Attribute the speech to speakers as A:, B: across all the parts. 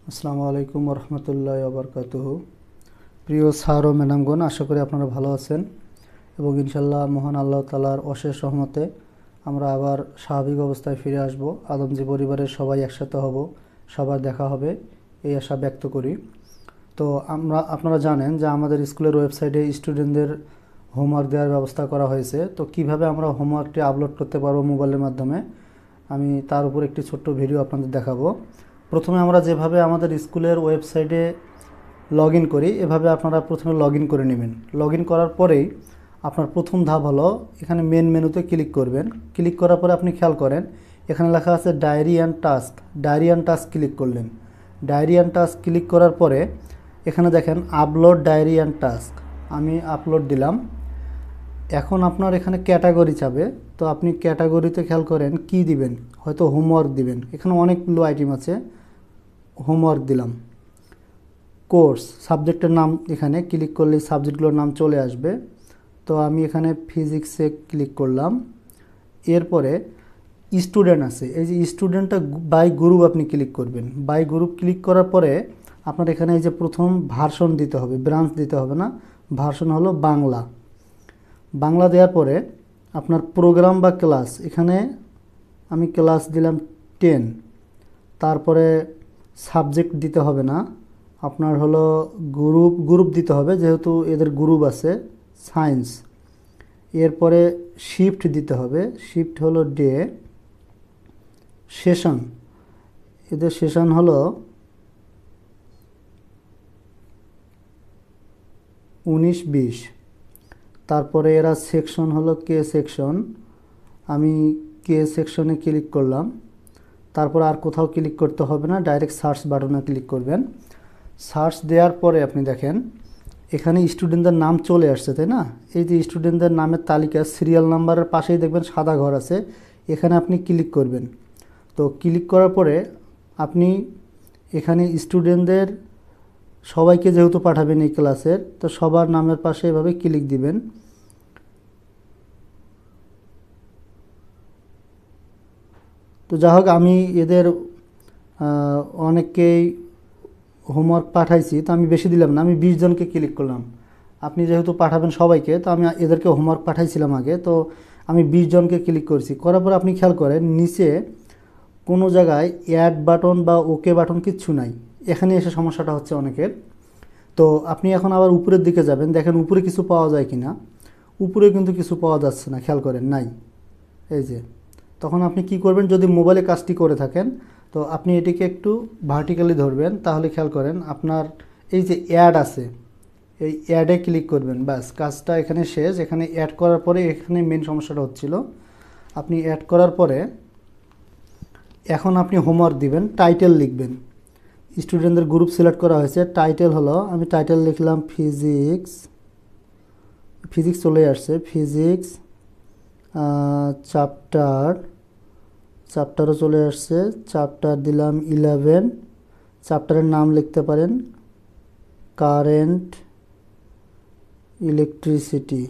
A: আসসালামু আলাইকুম রহমতুল্লাহি ওয়া বারাকাতুহু। প্রিয় স্যার ও ম্যাডামগণ, আশা করি আপনারা ভালো আছেন এবং ইনশাল্লাহ মহান আল্লাহ তাআলার অশেষ রহমতে আমরা আবার স্বাভাবিক অবস্থায় ফিরে আসব। আদমজি পরিবারের সবাই একসাথে হব, সবার দেখা হবে, এই আশা ব্যক্ত করি। তো আপনারা জানেন যে আমাদের স্কুলের ওয়েবসাইটে স্টুডেন্টদের হোমওয়ার্ক দেওয়ার ব্যবস্থা করা হয়েছে। তো কিভাবে আমরা হোমওয়ার্কটি আপলোড করতে পারবো মোবাইলের মাধ্যমে, আমি তার উপর একটি ছোট্ট ভিডিও আপনাদের দেখাবো। প্রথমে আমরা যেভাবে আমাদের স্কুলের ওয়েবসাইটে লগ ইন করি, এভাবে আপনারা প্রথমে লগ ইন করে নেবেন। লগ ইন করার পরেই আপনার প্রথম ধাপ হলো এখানে মেন মেনুতে ক্লিক করবেন। ক্লিক করার পরে আপনি খেয়াল করেন এখানে লেখা আছে diary and task. Diary and task click করলেন। ডায়েরি অ্যান্ড টাস্ক ক্লিক করার পরে এখানে দেখেন আপলোড ডায়েরি অ্যান্ড টাস্ক, আমি আপলোড দিলাম। এখন আপনার এখানে ক্যাটাগরি চাবে, তো আপনি ক্যাটাগরিতে খেয়াল করেন কি দিবেন, হয়তো হোমওয়ার্ক দিবেন। এখানে অনেকগুলো আইটেম আছে, হোমওয়ার্ক দিলাম। কোর্স সাবজেক্টের নাম এখানে ক্লিক করলে সাবজেক্টগুলোর নাম চলে আসবে। তো আমি এখানে ফিজিক্সে ক্লিক করলাম। এরপরে স্টুডেন্ট আছে, এই যে স্টুডেন্টটা বাই গ্রুপ আপনি ক্লিক করবেন। বাই গ্রুপ ক্লিক করার পরে আপনার এখানে এই যে প্রথম ভার্সন দিতে হবে, ব্রাঞ্চ দিতে হবে না, ভার্সন হলো বাংলা। বাংলা দেওয়ার পরে আপনার প্রোগ্রাম বা ক্লাস, এখানে আমি ক্লাস দিলাম 10। তারপরে সাবজেক্ট দিতে হবে না, আপনার হলো গ্রুপ দিতে হবে, যেহেতু এদের গ্রুপ আছে সায়েন্স। এরপরে শিফট দিতে হবে, শিফট হলো ডে। সেশন, এদের সেশন হলো 19-20। তারপরে এরা সেকশন হলো কে সেকশন, আমি কে সেকশনে ক্লিক করলাম। তারপর আর কোথাও ক্লিক করতে হবে না, ডাইরেক্ট সার্চ বাটনে ক্লিক করবেন। সার্চ দেওয়ার পরে আপনি দেখেন এখানে স্টুডেন্টদের নাম চলে আসছে, তাই না? এই যে স্টুডেন্টদের নামের তালিকা সিরিয়াল নাম্বারের পাশেই দেখবেন সাদা ঘর আছে, এখানে আপনি ক্লিক করবেন। তো ক্লিক করার পরে আপনি এখানে স্টুডেন্টদের সবাইকে যেহেতু পাঠাবেন এই ক্লাসের, তো সবার নামের পাশে এভাবে ক্লিক দিবেন। তো যা হোক, আমি এদের অনেককেই হোমওয়ার্ক পাঠাইছি, তো আমি বেশি দিলাম না, আমি 20 জনকে ক্লিক করলাম। আপনি যেহেতু পাঠাবেন সবাইকে, তো আমি এদেরকে হোমওয়ার্ক পাঠাইছিলাম আগে, তো আমি 20 জনকে ক্লিক করছি। করার পর আপনি খেয়াল করেন নিচে কোনো জায়গায় অ্যাড বাটন বা ওকে বাটন কিচ্ছু নাই। এখানে এসে সমস্যাটা হচ্ছে অনেকের। তো আপনি এখন আবার উপরের দিকে যাবেন, দেখেন উপরে কিছু পাওয়া যায় কি না। উপরে কিন্তু কিছু পাওয়া যাচ্ছে না, খেয়াল করেন, নাই। এই যে, তখন আপনি কি করবেন, যদি মোবাইলে কাজটি করে থাকেন তো আপনি এটিকে একটু ভার্টিক্যালি ধরবেন, তাহলে খেয়াল করেন আপনার এই যে অ্যাড আছে, এই অ্যাডে ক্লিক করবেন, ব্যাস কাজটা এখানে শেষ। এখানে অ্যাড করার পরে এখানে মেন সমস্যাটা হচ্ছিল। আপনি অ্যাড করার পরে এখন আপনি হোমওয়ার্ক দিবেন, টাইটেল লিখবেন। স্টুডেন্টদের গ্রুপ সিলেক্ট করা হয়েছে, টাইটেল হলো, আমি টাইটেল লিখলাম ফিজিক্স। ফিজিক্স চলে আসছে, ফিজিক্স চ্যাপ্টারও চলে আসছে। চ্যাপ্টার দিলাম 11। চ্যাপ্টারের নাম লিখতে পারেন কারেন্ট ইলেকট্রিসিটি।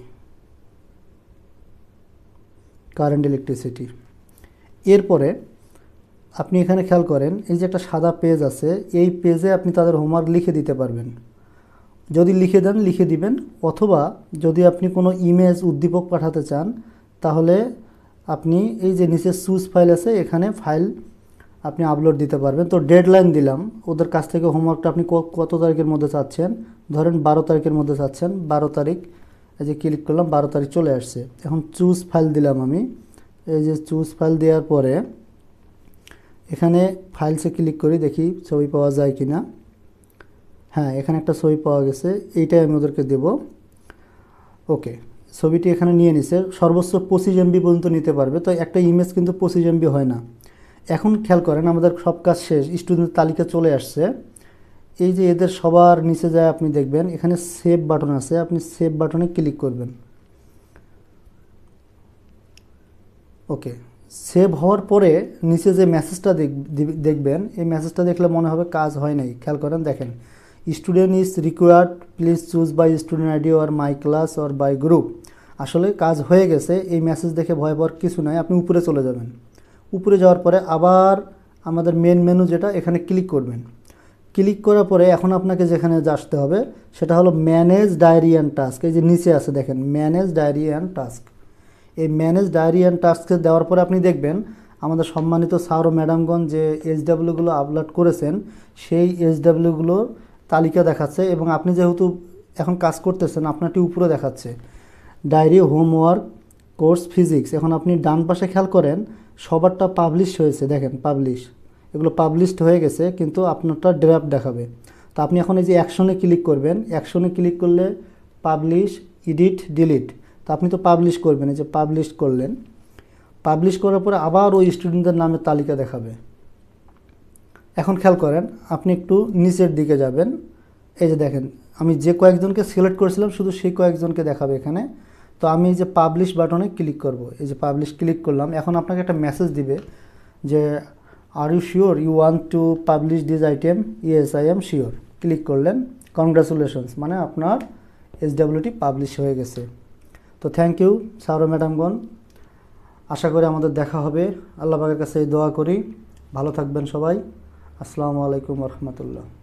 A: এরপরে আপনি এখানে খেয়াল করেন এই যে একটা সাদা পেজ আছে, এই পেজে আপনি তাদের হোমওয়ার্ক লিখে দিতে পারবেন। যদি লিখে দেন লিখে দিবেন, অথবা যদি আপনি কোনো ইমেজ উদ্দীপক পাঠাতে চান তাহলে আপনি এই যে নিচে চুজ ফাইল আছে, এখানে ফাইল আপনি আপলোড দিতে পারবেন। তো ডেডলাইন দিলাম ওদের কাছ থেকে, হোমওয়ার্কটা আপনি কত তারিখের মধ্যে চাচ্ছেন, ধরেন 12 তারিখের মধ্যে চাচ্ছেন, 12 তারিখ। এই যে ক্লিক করলাম, 12 তারিখ চলে আসছে। এখন চুজ ফাইল দিলাম আমি, এই যে চুজ ফাইল দেওয়ার পরে এখানে ফাইলসে ক্লিক করি, দেখি ছবি পাওয়া যায় কি না। হ্যাঁ, এখানে একটা ছবি পাওয়া গেছে, এইটাই আমি ওদেরকে দেব। ওকে, ছবিটি এখানে নিয়ে নিছে, সর্বোচ্চ 25 MB পর্যন্ত নিতে পারবে। তো একটা ইমেজ কিন্তু 25 MB হয় না। এখন খেয়াল করেন আমাদের সব কাজ শেষ, স্টুডেন্ট তালিকা চলে আসছে। এই যে এদের সবার নিচে যায় আপনি দেখবেন এখানে সেভ বাটন আছে, আপনি সেভ বাটনে ক্লিক করবেন। ওকে, সেভ হওয়ার পরে নিচে যে মেসেজটা দেখবেন, এই মেসেজটা দেখলে মনে হবে কাজ হয় নাই। খেয়াল করেন, দেখেন student is required, please choose by student ID or my class or by group. আসলে কাজ হয়ে গেছে, এই মেসেজ দেখে ভয় পাওয়ার কিছু নাই। আপনি উপরে চলে যাবেন, উপরে যাওয়ার পরে আবার আমাদের মেন মেনু যেটা, এখানে ক্লিক করবেন। ক্লিক করার পরে এখন আপনাকে যেখানে আসতে হবে সেটা হলো ম্যানেজ ডায়েরি অ্যান্ড টাস্ক। এই যে নিচে আছে দেখেন ম্যানেজ ডায়েরি অ্যান্ড টাস্ক। এই ম্যানেজ ডায়েরি অ্যান্ড টাস্কে দেওয়ার পরে আপনি দেখবেন আমাদের সম্মানিত স্যার ও ম্যাডামগণ যে এইচডাব্লিউগুলো আপলোড করেছেন সেই এইচডাব্লিউগুলোর তালিকা দেখাচ্ছে, এবং আপনি যেহেতু এখন কাজ করতেছেন আপনারটি উপরে দেখাচ্ছে ডায়েরি, হোমওয়ার্ক, কোর্স ফিজিক্স। এখন আপনি ডান পাশে খেয়াল করেন সবারটা পাবলিশ হয়েছে, দেখেন পাবলিশ, এগুলো পাবলিশড হয়ে গেছে, কিন্তু আপনারটা ড্রাফট দেখাবে। তো আপনি এখন এই যে অ্যাকশনে ক্লিক করবেন, অ্যাকশনে ক্লিক করলে পাবলিশ, এডিট, ডিলিট। তো আপনি তো পাবলিশ করবেন, এই যে পাবলিশ করলেন, পাবলিশ করার পরে আবার ওই স্টুডেন্টদের নামের তালিকা দেখাবে। এখন খেয়াল করেন আপনি একটু নিচের দিকে যাবেন, এই যে দেখেন আমি যে কয়েকজনকে সিলেক্ট করেছিলাম শুধু সেই কয়েকজনকে দেখাবে এখানে। তো আমি এই যে পাবলিশ বাটনে ক্লিক করব, এই যে পাবলিশ ক্লিক করলাম। এখন আপনাকে একটা মেসেজ দিবে যে are you sure you want to publish this item, yes I am sure. Click করলেন, কনগ্রাচুলেশনস, মানে আপনার এইচডাব্লিউটি পাবলিশ হয়ে গেছে। তো থ্যাংক ইউ স্যার ও ম্যাডামগণ, আশা করি আমাদের দেখা হবে। আল্লাহ পাকের কাছে এই দোয়া করি, ভালো থাকবেন সবাই। আসসালামু আলাইকুম রহমতুল্লাহ।